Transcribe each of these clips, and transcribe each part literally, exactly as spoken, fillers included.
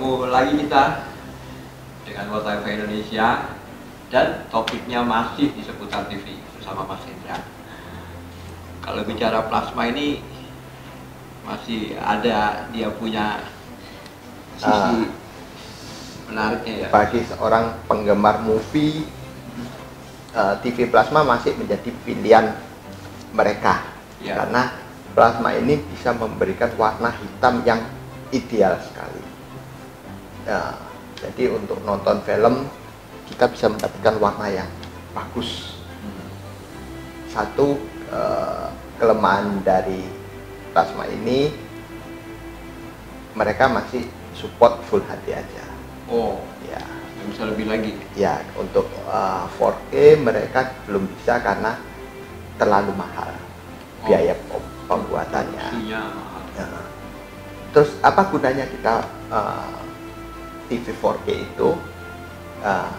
Ketemu lagi kita dengan World T V Indonesia dan topiknya masih di seputar T V bersama Mas Hendra. Kalau bicara plasma ini masih ada dia punya sisi uh, menariknya ya. Bagi seorang penggemar movie, uh, T V plasma masih menjadi pilihan mereka ya. Karena plasma ini bisa memberikan warna hitam yang ideal sekali. Ya, jadi untuk nonton film kita bisa mendapatkan warna yang bagus. Satu eh, kelemahan dari plasma ini, mereka masih support Full H D aja. Oh, ya. Bisa lebih lagi. Ya, untuk uh, empat K mereka belum bisa karena terlalu mahal oh. biaya pembuatannya. Nah, terus apa gunanya kita uh, T V empat K itu? Uh,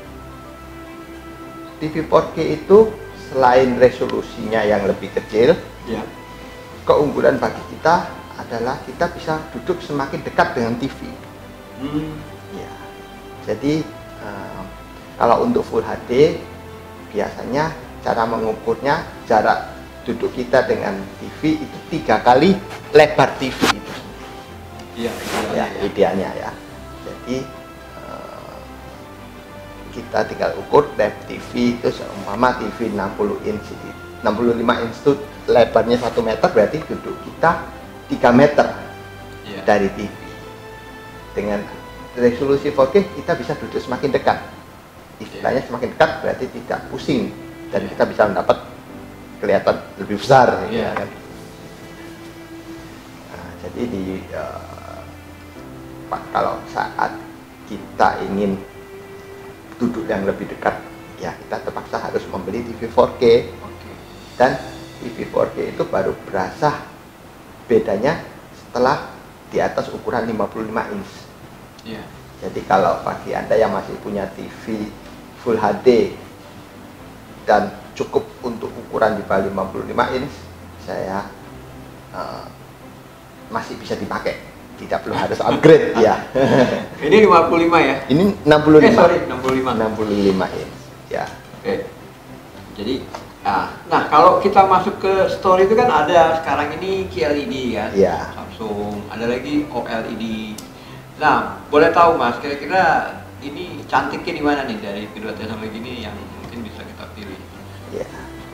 T V empat K itu selain resolusinya yang lebih kecil, ya. Keunggulan bagi kita adalah kita bisa duduk semakin dekat dengan T V. Hmm. Ya. Jadi uh, kalau untuk Full H D biasanya cara mengukurnya jarak duduk kita dengan T V itu tiga kali lebar T V itu. Iya, idealnya ya, ya. Idealnya ya. Jadi uh, kita tinggal ukur depth T V itu seumpama T V enam puluh inch, enam puluh lima inch itu lebarnya satu meter, berarti duduk kita tiga meter ya. Dari T V. Dengan resolusi empat K kita bisa duduk semakin dekat. Istilahnya ya. Semakin dekat berarti tidak pusing dan ya. Kita bisa mendapat kelihatan lebih besar ya. Kan? Nah, jadi di uh, kalau saat kita ingin duduk yang lebih dekat, ya kita terpaksa harus membeli T V empat K. Okay. Dan T V empat K itu baru berasa bedanya setelah di atas ukuran lima puluh lima inch. Yeah. Jadi kalau bagi Anda yang masih punya T V Full H D dan cukup untuk ukuran di bawah lima puluh lima inch, saya uh, masih bisa dipakai, tidak perlu harus upgrade ya. Ini lima puluh lima ya? Ini enam puluh lima. Eh, sorry, enam puluh lima. enam puluh lima inch ya. Oke. Jadi nah, nah kalau kita masuk ke store itu kan ada sekarang ini Q L E D kan? Ya. Samsung, ada lagi O L E D. Nah, boleh tahu Mas, kira-kira ini cantiknya di mana nih dari kedua teknologi ini yang mungkin bisa kita pilih? Ya.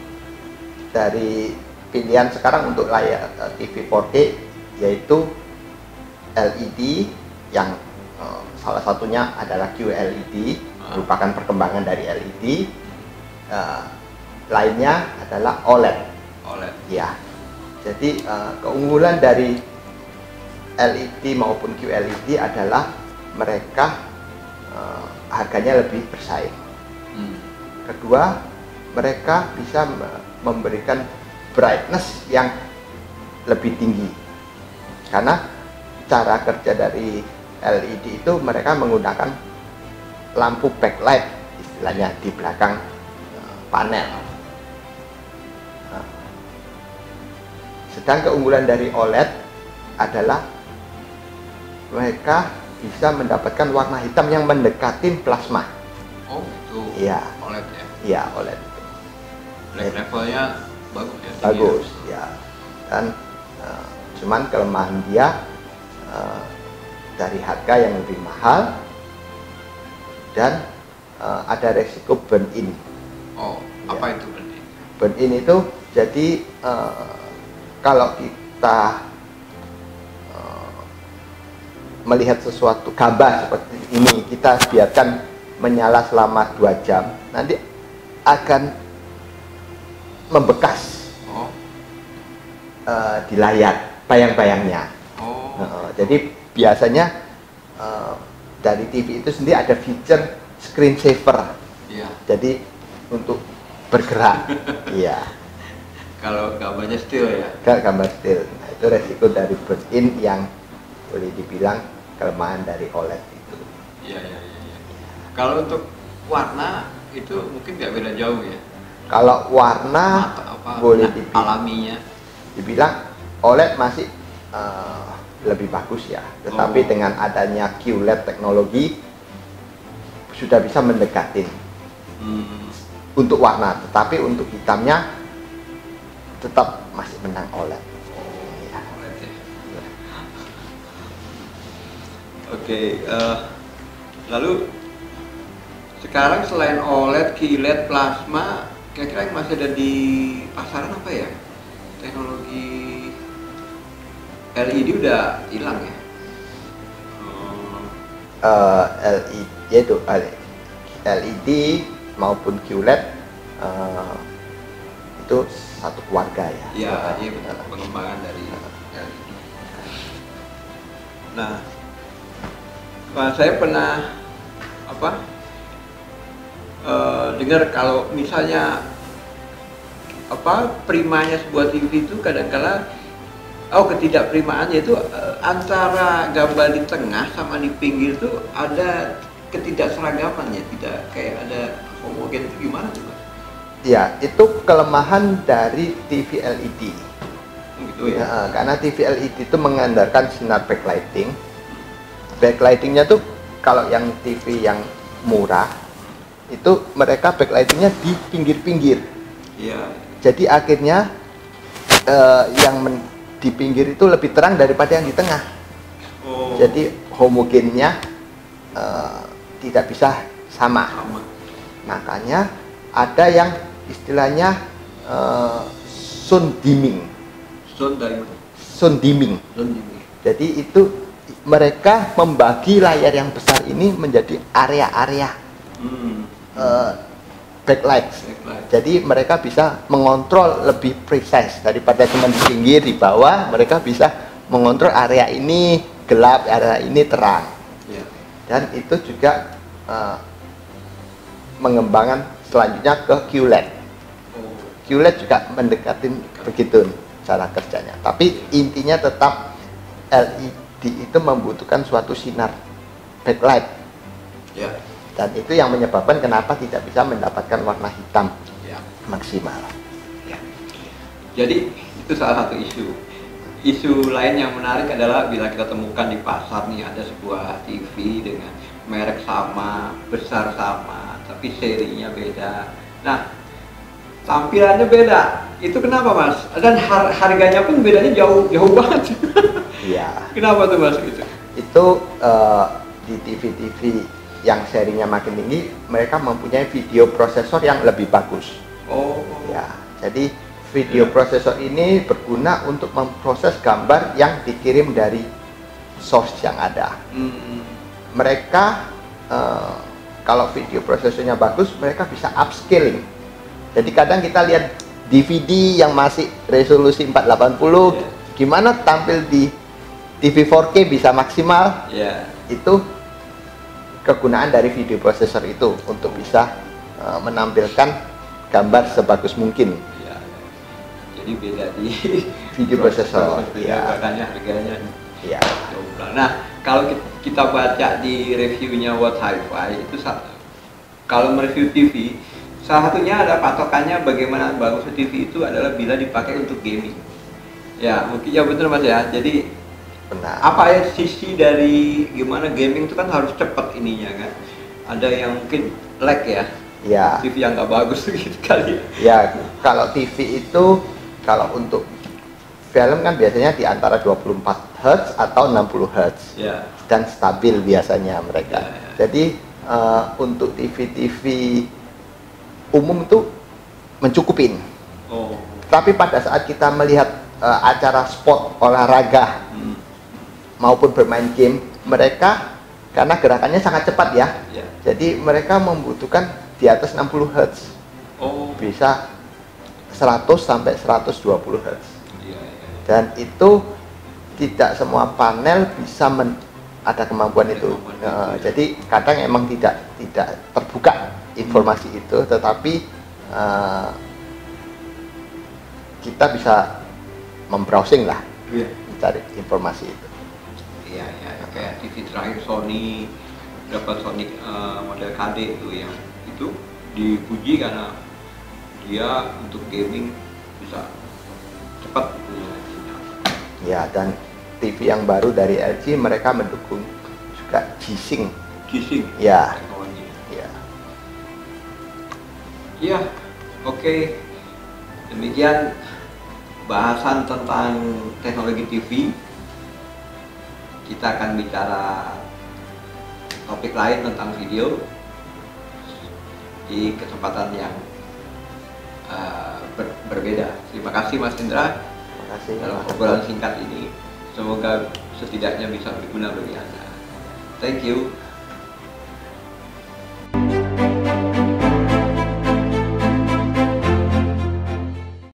Dari pilihan sekarang untuk layar T V empat K yaitu L E D yang uh, salah satunya adalah Q L E D, uh. merupakan perkembangan dari L E D. Uh, lainnya adalah O L E D. O L E D. Ya. Jadi uh, keunggulan dari L E D maupun Q L E D adalah mereka uh, harganya lebih bersaing. Hmm. Kedua, mereka bisa memberikan brightness yang lebih tinggi karena cara kerja dari L E D itu mereka menggunakan lampu backlight istilahnya di belakang uh, panel. Nah, sedang keunggulan dari O L E D adalah mereka bisa mendapatkan warna hitam yang mendekatin plasma. Oh itu. Iya. O L E D ya. Iya O L E D. Black levelnya bagus ya. Bagus ya. Dan uh, cuman kelemahan dia uh, dari harga yang lebih mahal dan uh, ada resiko burn in. Oh, ya. Apa itu burn in? Burn in itu jadi uh, kalau kita uh, melihat sesuatu gambar seperti ini, kita biarkan menyala selama dua jam, nanti akan membekas oh. uh, di layar bayang-bayangnya. Oh. Uh, jadi biasanya uh, dari T V itu sendiri ada fitur screen saver. Yeah. Jadi untuk bergerak. Iya. Kalau gambarnya still ya? Kalau gambar still. Nah, itu resiko dari burn in yang boleh dibilang kelemahan dari O L E D itu. Iya, iya, iya. Ya. Kalau untuk warna itu mungkin nggak beda jauh ya? Kalau warna apa, boleh nah, dibilang, alaminya dibilang O L E D masih uh, lebih bagus ya. Tetapi oh. dengan adanya Q L E D teknologi sudah bisa mendekatin hmm. untuk warna, tetapi untuk hitamnya tetap masih menang O L E D. Oh, ya. O L E D ya. Ya. Oke, okay, uh, lalu sekarang selain O L E D, Q L E D, plasma, kira-kira yang masih ada di pasaran apa ya? Teknologi L E D udah hilang ya? Hmm. Uh, L E D yaitu L E D maupun Q L E D uh, itu satu keluarga ya. Iya, iya betul. Pengembangan dari L E D. Nah, Pak, saya pernah apa? Uh, dengar kalau misalnya apa primanya sebuah T V itu kadang-kala oh ketidakprimaannya itu uh, antara gambar di tengah sama di pinggir itu ada ketidakseragamannya, tidak kayak ada homogen. Itu gimana tuh, Pak? Ya, itu kelemahan dari T V L E D. Gitu ya. Ya, karena T V L E D itu mengandalkan sinar backlighting. Backlightingnya tuh kalau yang T V yang murah itu mereka backlightingnya di pinggir-pinggir. Iya. Jadi akhirnya eh, yang men, di pinggir itu lebih terang daripada yang di tengah. Oh. Jadi homogennya eh, tidak bisa sama. sama. Makanya ada yang istilahnya uh, sound dimming. Sound dimming. Sound dimming. Sound dimming. Jadi itu mereka membagi layar yang besar ini menjadi area-area hmm. uh, backlight. backlight. Jadi mereka bisa mengontrol lebih precise daripada cuma di pinggir, di bawah. Mereka bisa mengontrol area ini gelap, area ini terang. Yeah. Dan itu juga uh, mengembangkan selanjutnya ke Q L E D. Q L E D juga mendekatin begitu cara kerjanya. Tapi intinya tetap L E D itu membutuhkan suatu sinar backlight. Ya. Dan itu yang menyebabkan kenapa tidak bisa mendapatkan warna hitam ya. maksimal. Ya. Jadi itu salah satu isu. Isu lain yang menarik adalah bila kita temukan di pasar nih ada sebuah T V dengan merek sama, besar sama, tapi serinya beda. Nah, tampilannya beda. Itu kenapa, Mas? Dan har harganya pun bedanya jauh jauh banget. Iya. Kenapa tuh, Mas? Gitu? Itu uh, di T V-T V yang serinya makin tinggi, mereka mempunyai video prosesor yang lebih bagus. Oh. Ya, jadi video ya. prosesor ini berguna untuk memproses gambar yang dikirim dari source yang ada. Hmm. Mereka uh, kalau video prosesornya bagus, mereka bisa upscaling. Jadi kadang kita lihat D V D yang masih resolusi empat delapan puluh, yeah. gimana tampil di T V empat K bisa maksimal. Yeah. Itu kegunaan dari video prosesor itu untuk bisa uh, menampilkan gambar sebagus mungkin. Yeah. Jadi beda di video prosesor. Ya. Makanya harganya. Ya. Nah, kalau kita baca di reviewnya What Hi-Fi itu kalau mereview T V, salah satunya ada patokannya bagaimana bagusnya T V itu adalah bila dipakai untuk gaming. Ya, mungkin ya betul, Mas ya. Jadi benar. Apa ya sisi dari gimana gaming itu kan harus cepat ininya kan? Ada yang mungkin lag ya. Ya. T V yang nggak bagus gitu kali. Ya, kalau T V itu kalau untuk film kan biasanya di antara dua puluh empat hertz atau enam puluh hertz. Ya. Dan stabil biasanya mereka. Ya, ya. Jadi uh, untuk T V-T V umum itu mencukupin. Oh. Tapi pada saat kita melihat uh, acara sport olahraga hmm. maupun bermain game, mereka karena gerakannya sangat cepat ya, ya. Jadi mereka membutuhkan di atas enam puluh hertz. Oh. Bisa seratus sampai seratus dua puluh hertz. Ya, ya. Dan itu tidak semua panel bisa men ada kemampuan itu. Kemampuan uh, itu ya. Jadi kadang emang tidak tidak terbuka informasi hmm. itu, tetapi uh, kita bisa membrowsing lah, yeah. mencari informasi itu. Iya, ya, kayak T V terakhir Sony dapat Sony uh, model K D itu yang itu dipuji karena dia untuk gaming bisa cepat. Ya, dan T V yang baru dari L G, mereka mendukung juga G-Sync. G-Sync. Ya. Teknologi. Ya. Ya, oke. Okay. Demikian bahasan tentang teknologi T V. Kita akan bicara topik lain tentang video di kesempatan yang uh, ber berbeda. Terima kasih Mas Indra. Terima kasih dalam obrolan singkat ini. Semoga setidaknya bisa berguna bagi Anda. Thank you.